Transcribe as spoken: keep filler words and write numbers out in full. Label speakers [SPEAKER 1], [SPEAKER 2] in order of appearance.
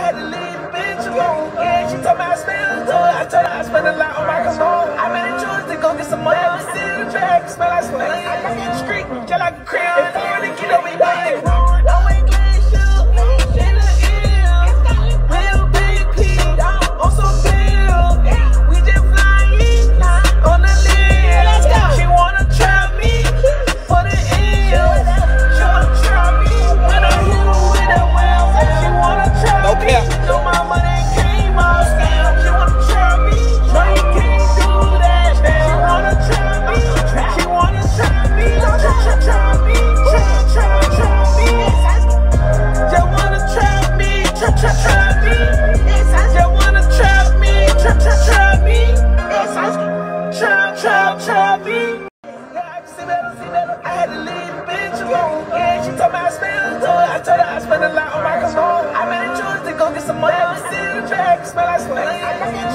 [SPEAKER 1] had to leave the bitch alone. Yeah, she told me I smell good. I told her I spent a lot on my cologne. I made a choice to go get some money. I was sitting in the track, smell like sweat. I got in the street, just like a crib. If I wanna get up, we bang. No ain't glass shoes, in the ear. Real big P, on some pills. We just flying on the lid. She wanna trap me for the ill. She wanna trap me when I hit her with that well. She wanna trap me. No, my money came off scam. She wanna trap me. No, you can't do that. She wanna trap me. She wanna trap me. Trap, trap, trap me. Trap, trap, trap me. Just wanna trap me. Trap, trap, trap me. Just wanna trap me. Trap, trap, trap me. Trap, trap, trap me. I had to leave the bitch alone. Yeah, she told me I smell good. I told her I spent a lot on my cologne. I made a choice to go get some money. I was sitting in the track, smell like sweat. I got